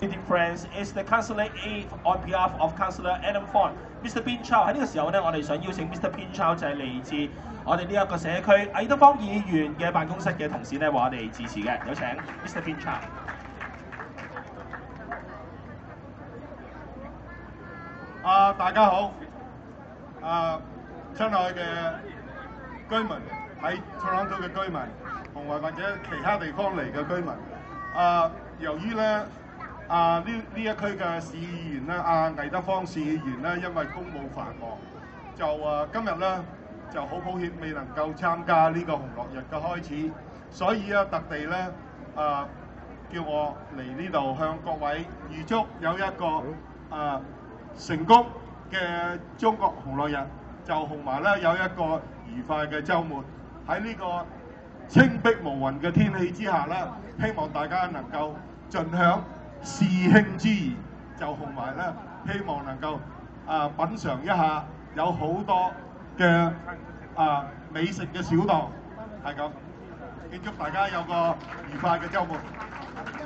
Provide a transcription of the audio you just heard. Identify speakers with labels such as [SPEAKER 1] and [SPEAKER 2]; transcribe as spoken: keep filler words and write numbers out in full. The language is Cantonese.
[SPEAKER 1] friends is the Councillor A on behalf of Councillor Adam Ford。Mister Bin Chao 喺呢個時候咧，我哋想邀請 Mister Bin Chao 就係嚟自我哋呢一個社區魏德芳議員嘅辦公室嘅同事咧，話我哋支持嘅，有請 Mister Bin Chao。
[SPEAKER 2] 啊，大家好！啊，親愛嘅居民喺 Toronto 嘅居民，同埋或者其他地方嚟嘅居民，啊，由於咧。啊！呢呢一區嘅市議員咧，阿魏德芳市議員咧，因為公務繁忙，就啊今日咧就好抱歉未能夠參加呢個紅樂日嘅開始，所以啊特地咧啊叫我嚟呢度向各位預祝有一個啊成功嘅中國紅樂日，就同埋咧有一個愉快嘅週末。喺呢個清碧無雲嘅天氣之下咧，希望大家能夠盡享事興之宜，就同埋咧，希望能夠啊品嚐一下有好多嘅啊美食嘅小檔，係咁。祝大家有個愉快嘅週末。